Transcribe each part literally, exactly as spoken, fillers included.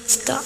Stop.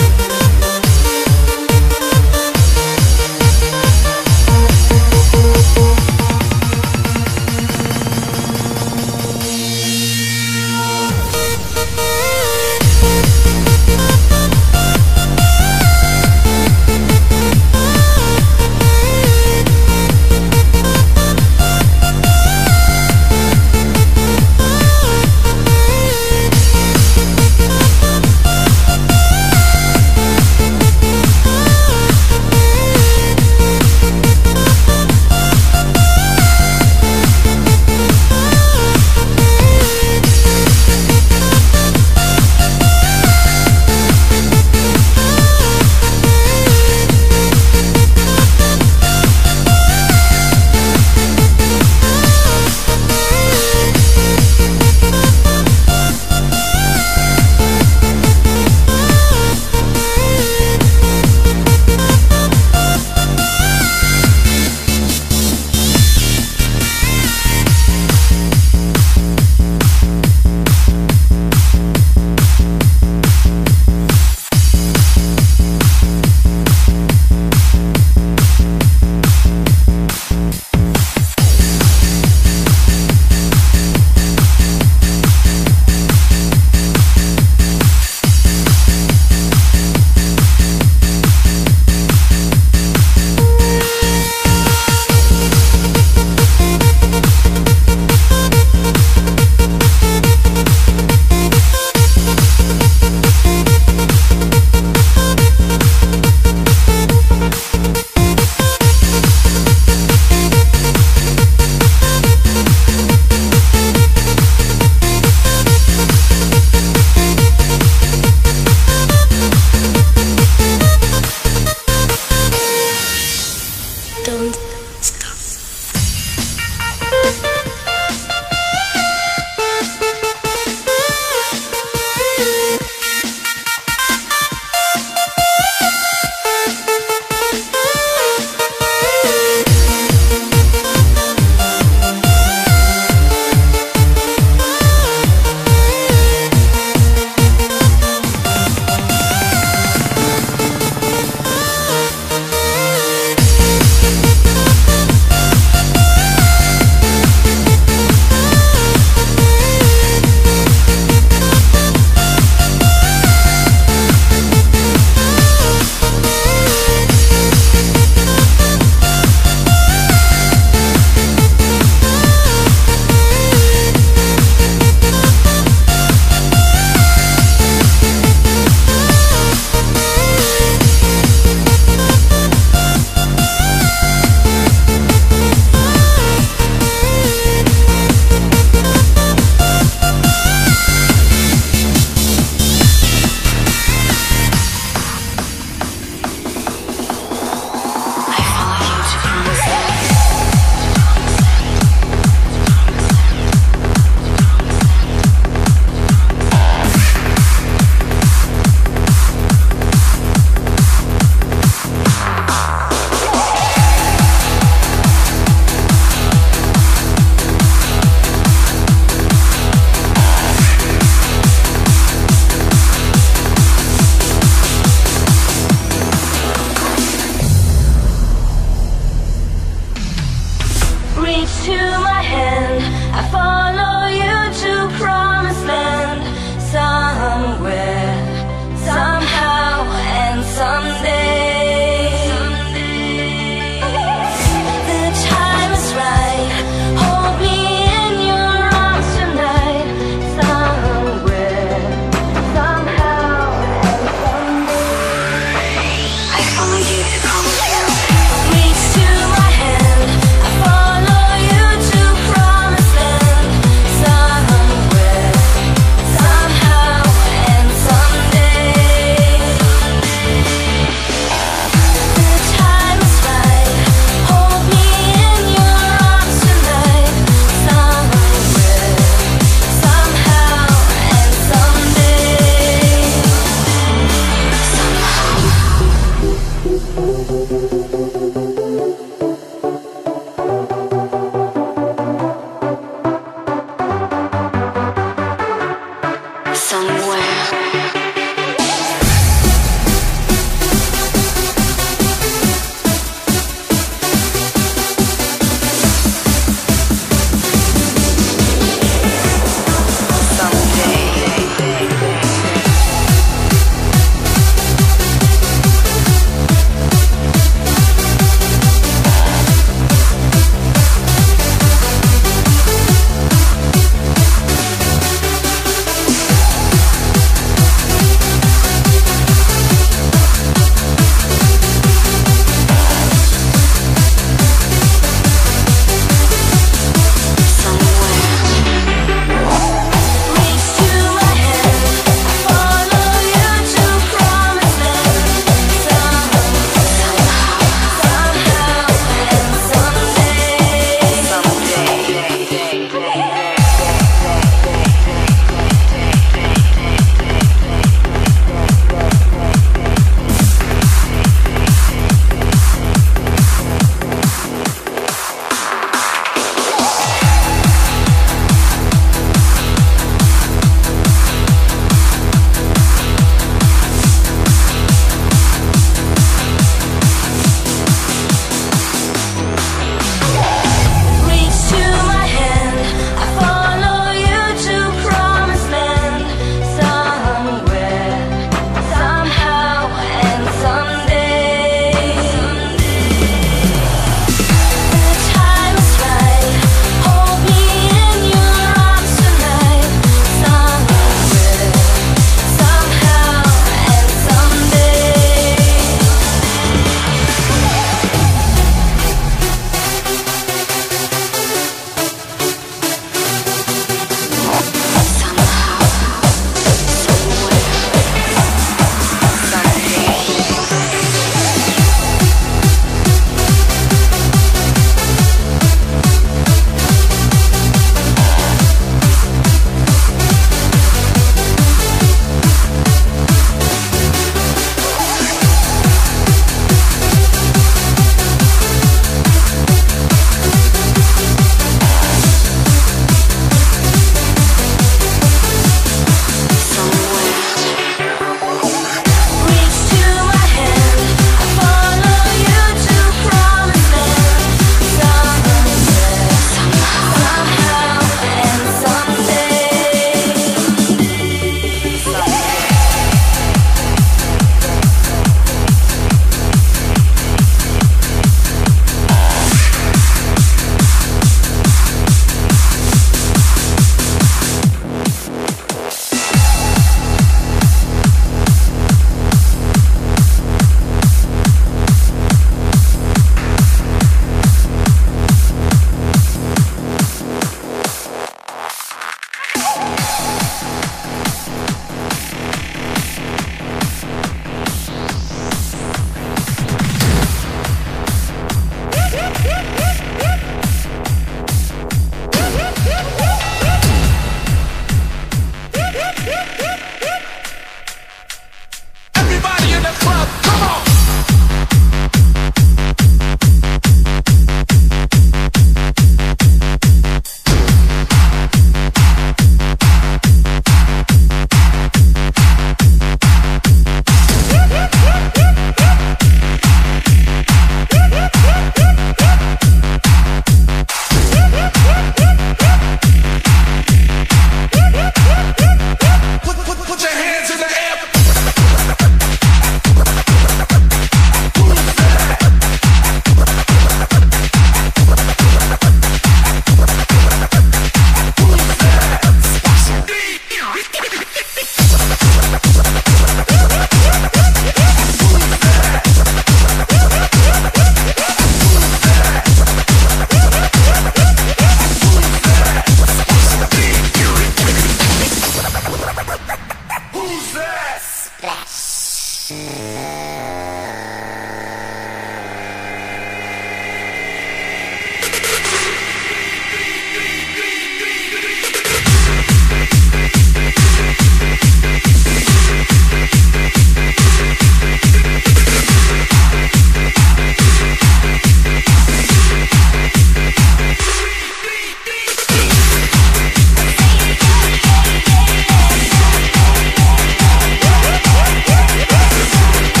We'll be right back.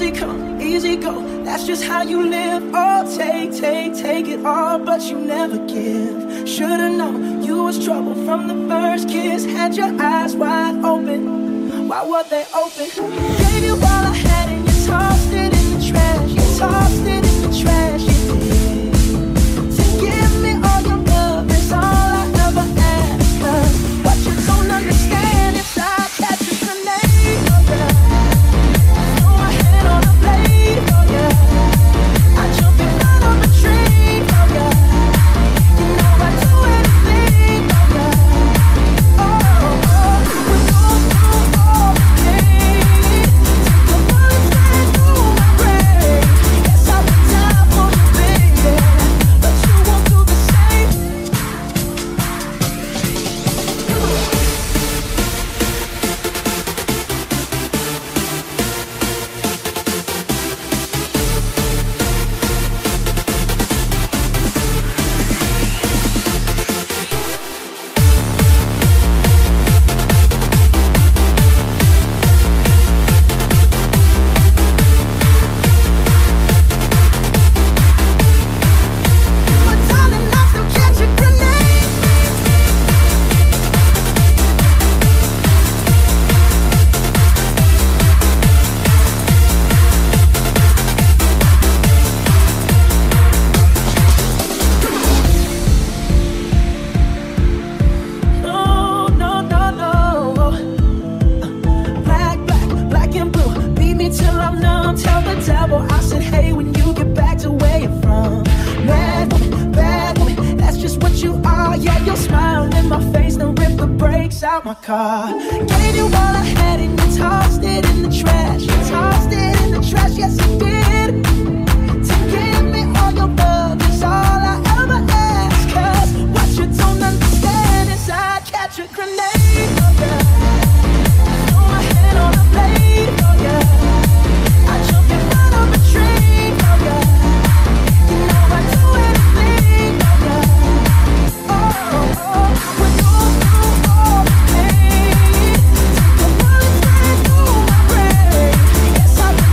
Easy come, easy go, that's just how you live. Oh, take, take, take it all, but you never give. Should've known you was trouble from the first kiss. Had your eyes wide open, why were they open? Gave you all I had and you tossed it in the trash. You tossed it in the trash, you did. To give me all your love is all I ever asked. Cause what you don't understand is I catch a grenade, oh yeah. Throw my head on a blade, oh yeah. I jump in front of a train, oh yeah. You know I do anything, oh yeah. Oh, oh, we go through all the pain. Take the bullets right through my brain. Yes, I would die for you, baby, but you won't do the same. But darling, I still catch a grenade. No, no, no, no. Black, black, black and blue. Beat me till I'm numb. Tell the devil I said, hey, when you get back to where you're from. Bad woman, bad woman, that's just what you are. Yeah, you'll smile in my face, then rip the brakes out my car. Gave you all I had and you tossed it in the trash. You tossed it in the trash, yes you did. To give me all your love is all I ever ask. Cause what you don't understand is I catch a grenade, oh yeah. Throw my head on a blade, oh yeah. I jump in front of a train, oh yeah. You know I do anything, oh yeah. Oh, oh, we go through all the pain. Take the bullets right through my brain. Yes, I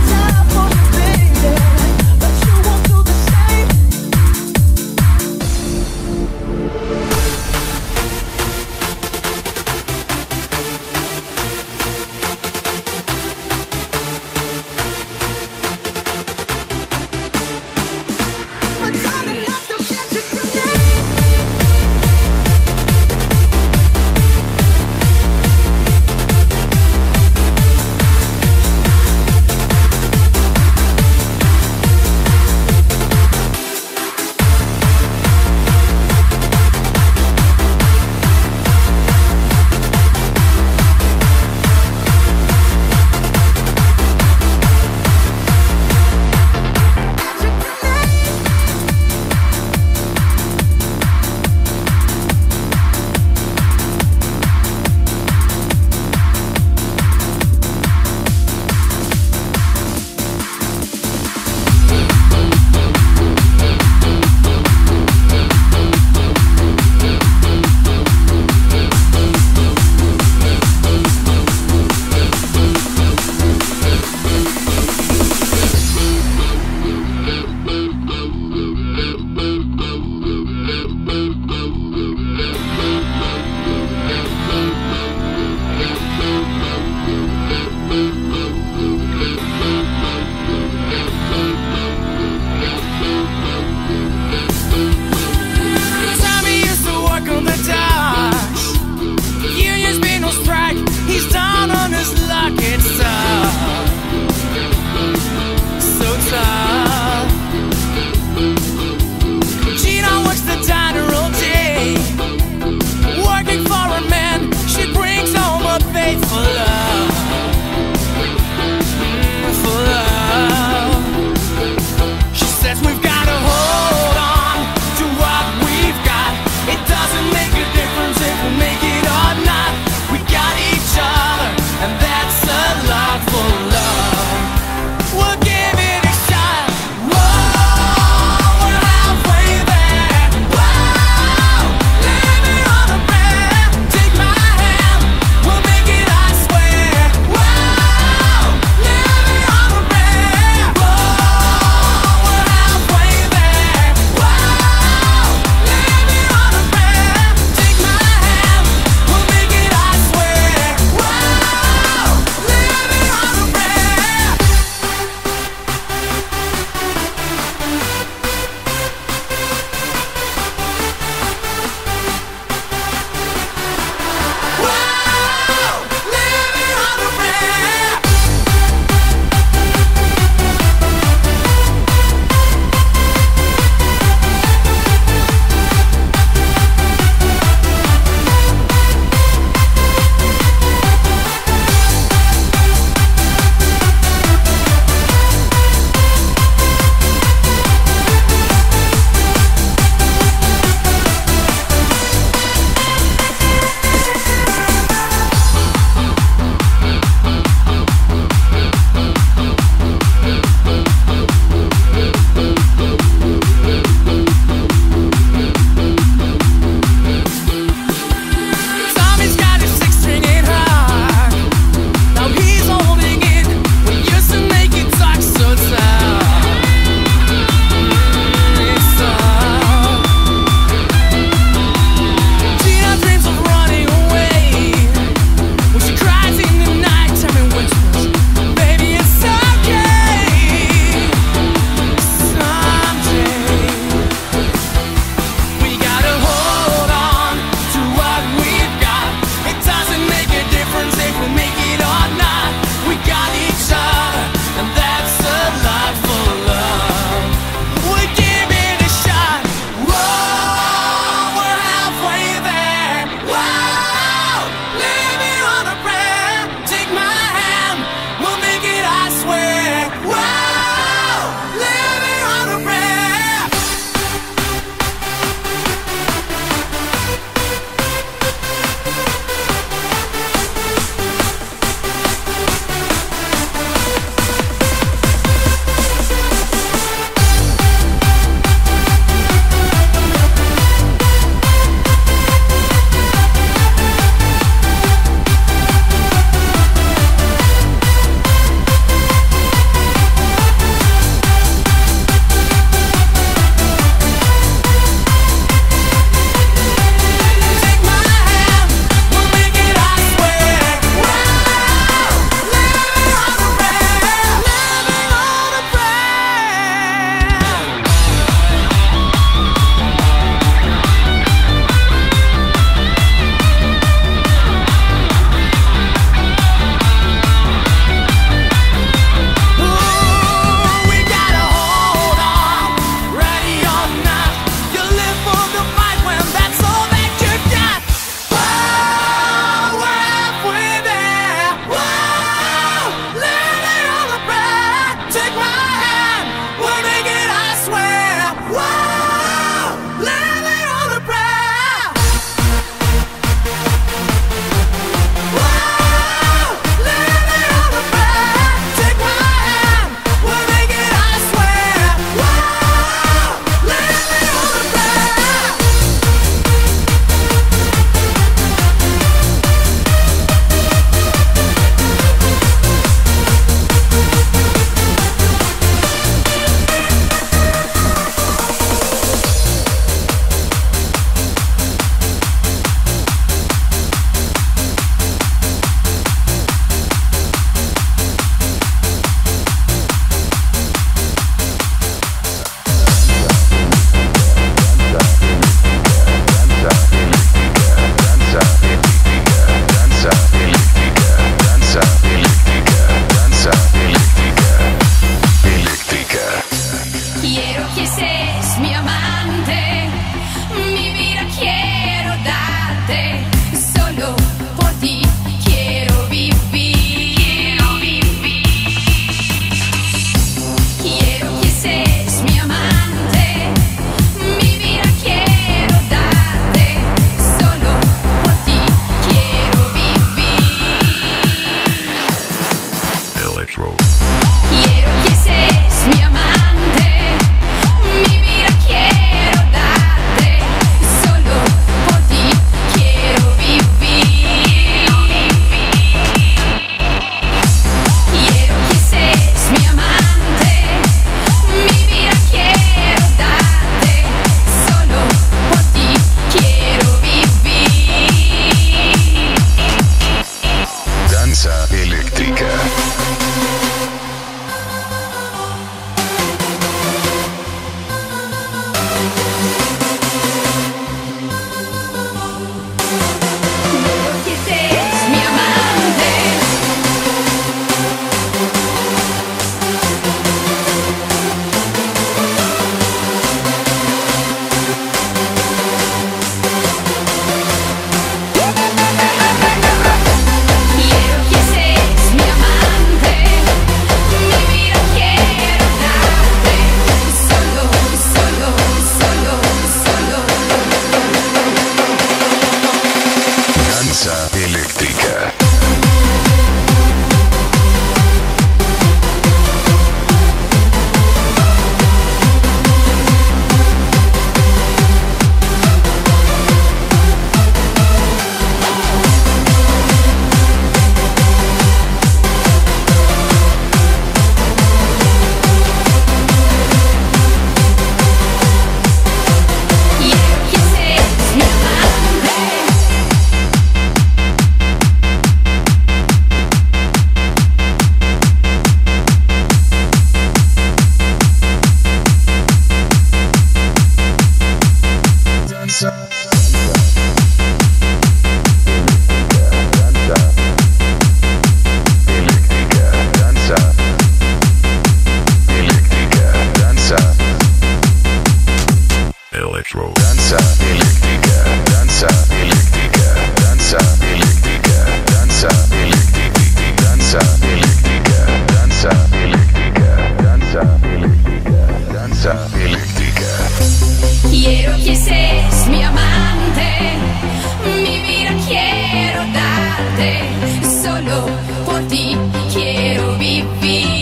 electro. Danza eléctrica, danza eléctrica, danza eléctrica, danza eléctrica, danza eléctrica, danza eléctrica, danza eléctrica, danza eléctrica. Quiero que seas mi amante, mi vida quiero darte, solo por ti quiero vivir.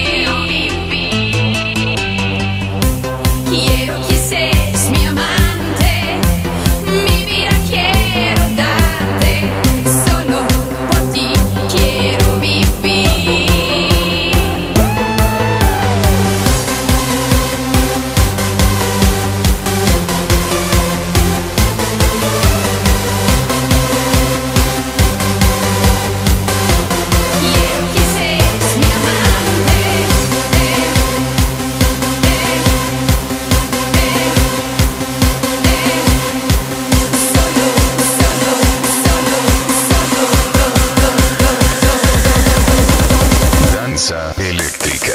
Quiero que seas mi amante, mi vida quiero darte, solo por ti quiero vivir. Danza eléctrica.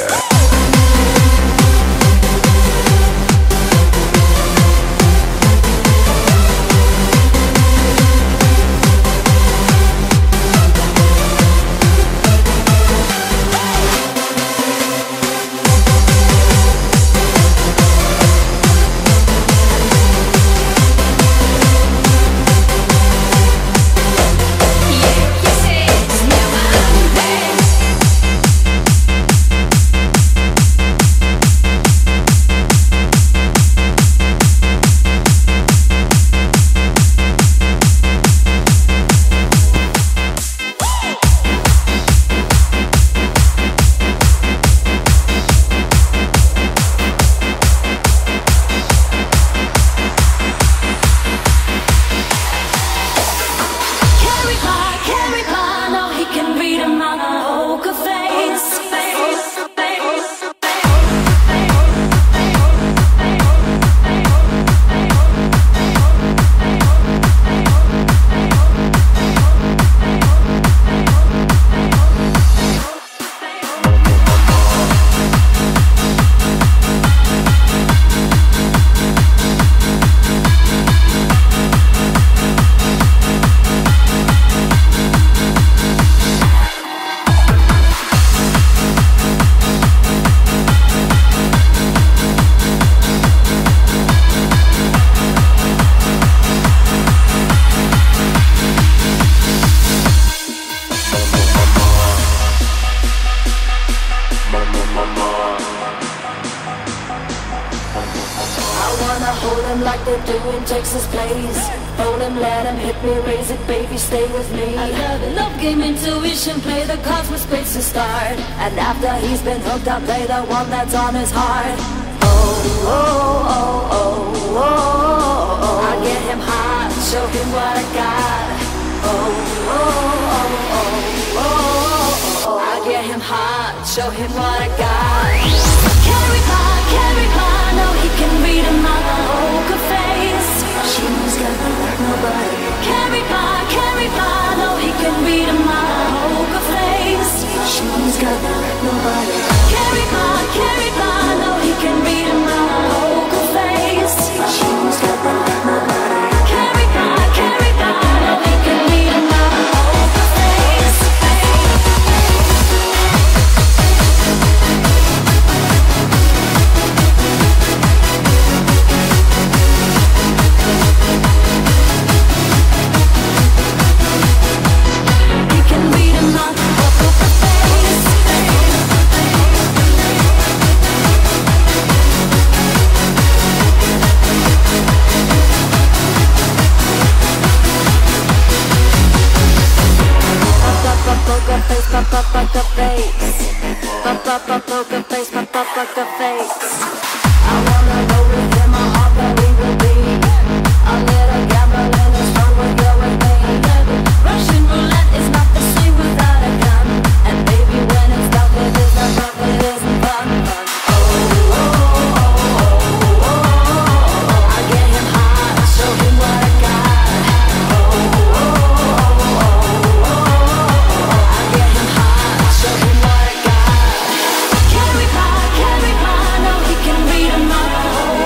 Like they do in Texas Plays. Hold him, let him hit me, raise it, baby, stay with me. I love it, love game, intuition, play the cards with space to start. And after he's been hooked, I'll play the one that's on his heart. Oh, oh, oh, oh, oh, oh. I get him hot, show him what I got. Oh, oh, oh, oh, oh, oh. I get him hot, show him what I got. Carry on, carry on, no, he can read him on a poker face. She knows got me like nobody. Carry on, carry on, no, he can read him on a poker face. She knows got me like nobody. Carry on, carry on, no, he can read him on a poker face. She knows got me like nobody. Carry on, carry on, no, he can read him on a poker face. Poker face, pop up poker face. Pop up poker face, pop up poker face. I wanna go with him, my heart that we will be. A little gambling is fun when you're with me. Russian roulette is not the same without a gun. And baby, when it's dark, it isn't fun, it isn't fun. Oh, oh, oh, oh, oh, oh. I get him hot, show him what I got. Oh, oh, oh, oh, oh. I get him hot, show him what I got. Carry on, carry on, no, he can read him all.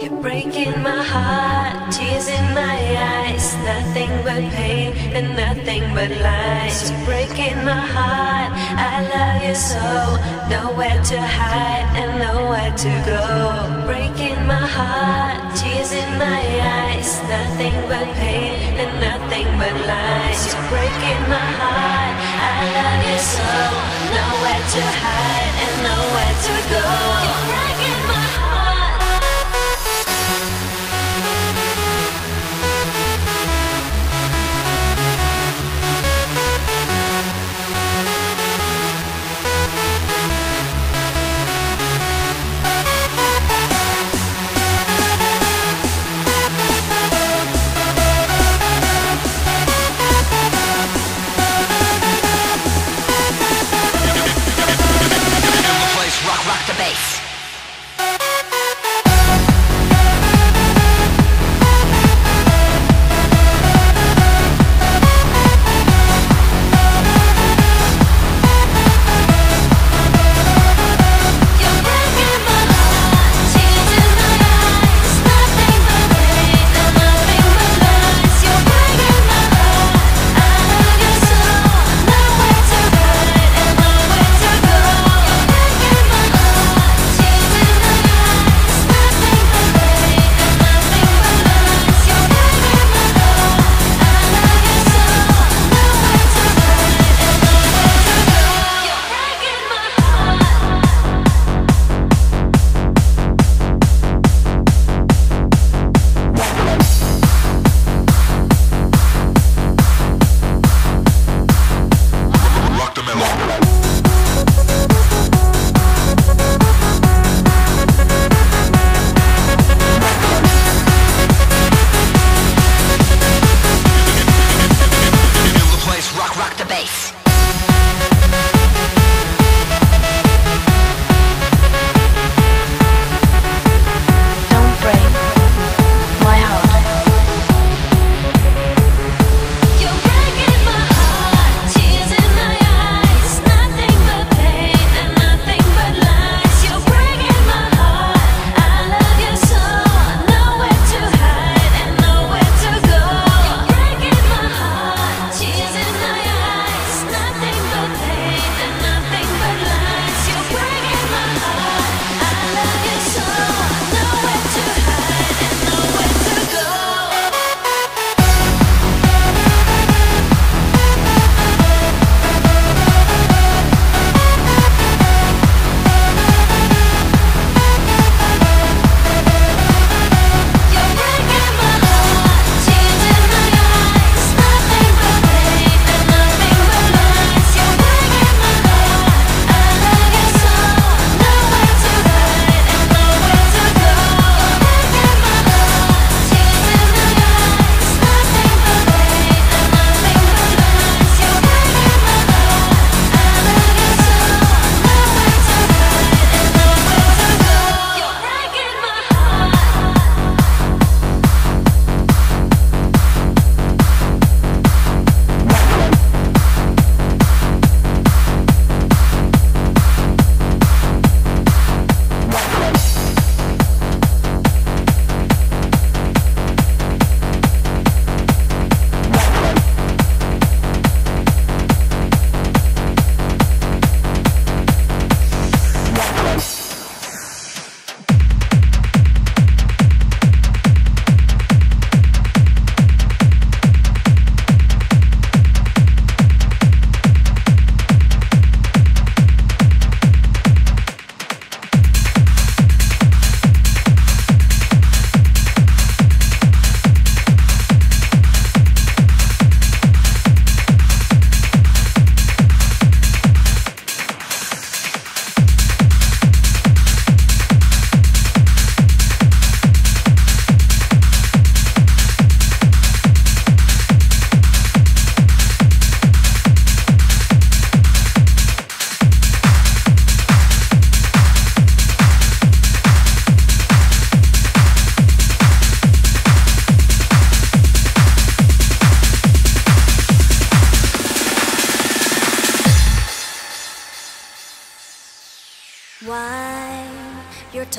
You're breaking my heart, tears in my eyes, nothing but pain and nothing but lies. You're breaking my heart, I love you so, nowhere to hide and nowhere to go. Breaking my heart, tears in my eyes, nothing but pain and nothing but lies. You're breaking my heart, I love you so, nowhere to hide and nowhere to go. You're breaking my heart. Rock, rock the bass.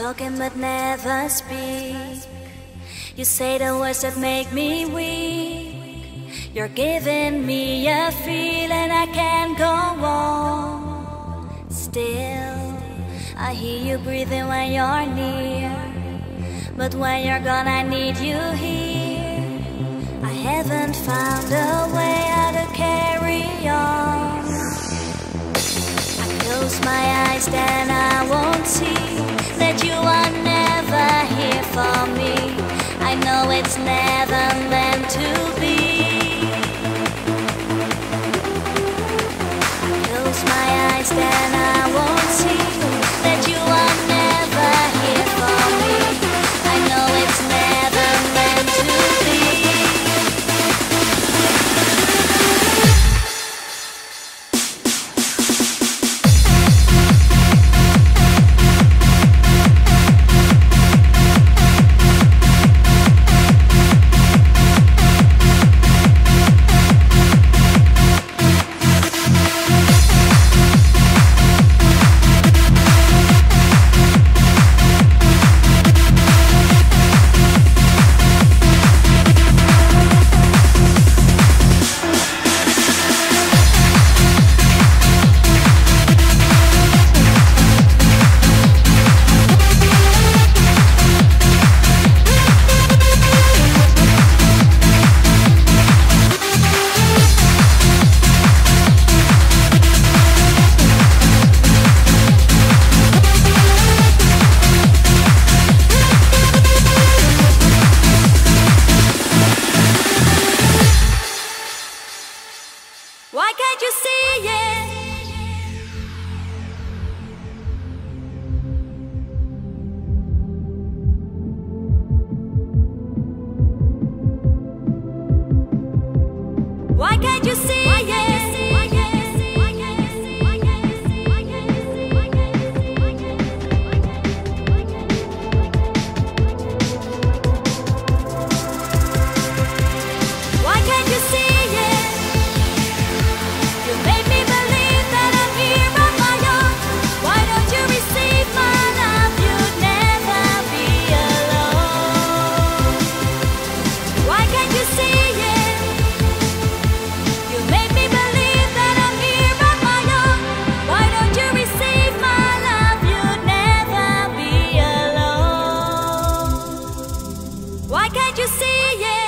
talking but never speak. You say the words that make me weak. You're giving me a feeling I can't go on. Still, I hear you breathing when you're near, but when you're gone I need you here. I haven't found a way how to carry on. I close my eyes, then I won't see that you are never here for me. I know it's never meant to be. I close my eyes, then I won't see that you are never here for me. I know it's never meant to be. Why can't you see it? Why can't you see it? Why can't you see it? You made me believe that I'm here on my own. Why don't you receive my love? You'd never be alone. Why can't you see it? You made me believe that I'm here on my own. Why don't you receive my love? You'd never be alone. Why can't you see it?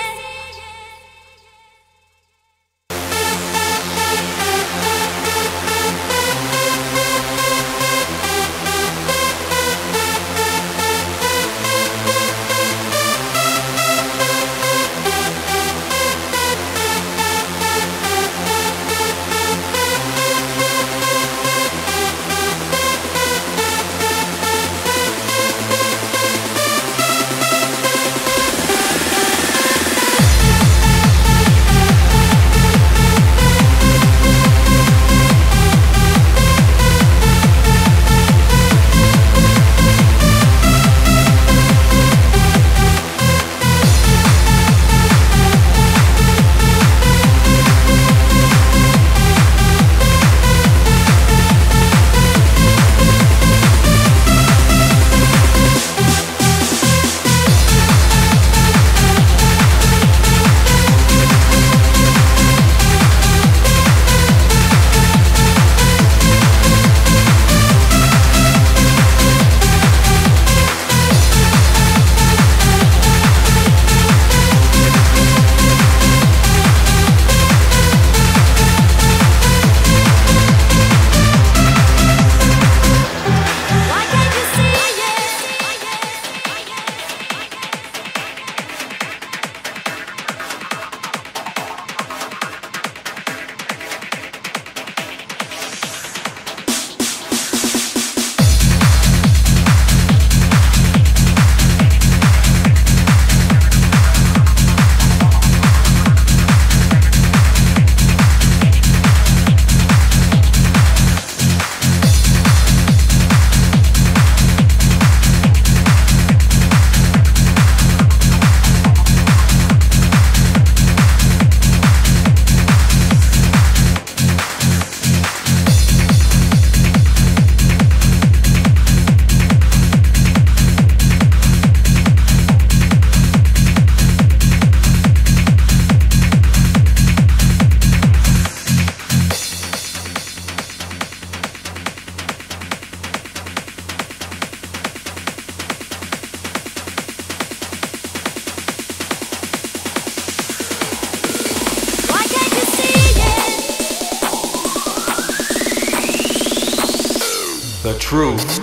truth.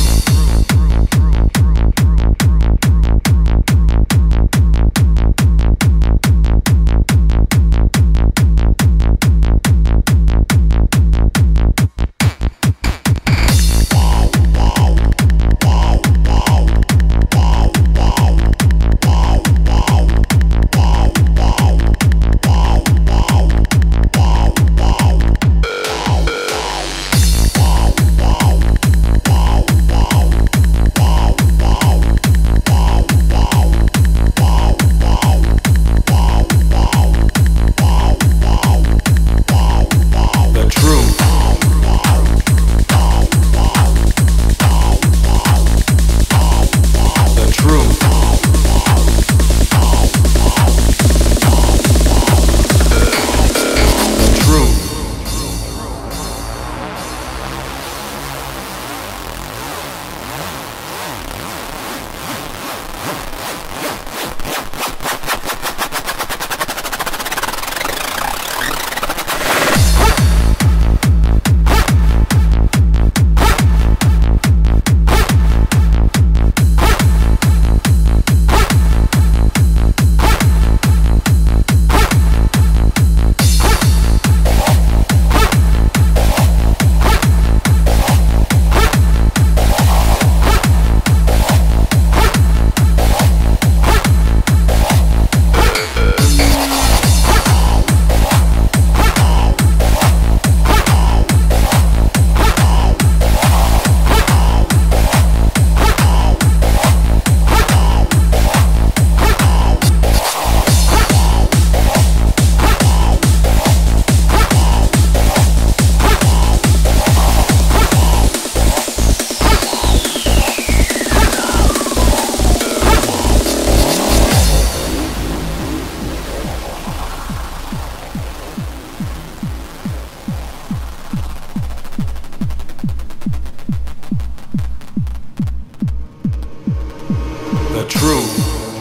The truth.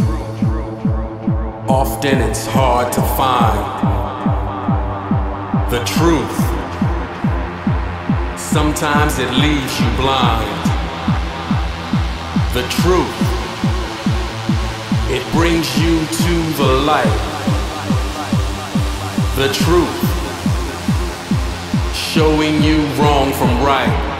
Often it's hard to find the truth. Sometimes it leaves you blind. The truth. It brings you to the light. The truth. Showing you wrong from right.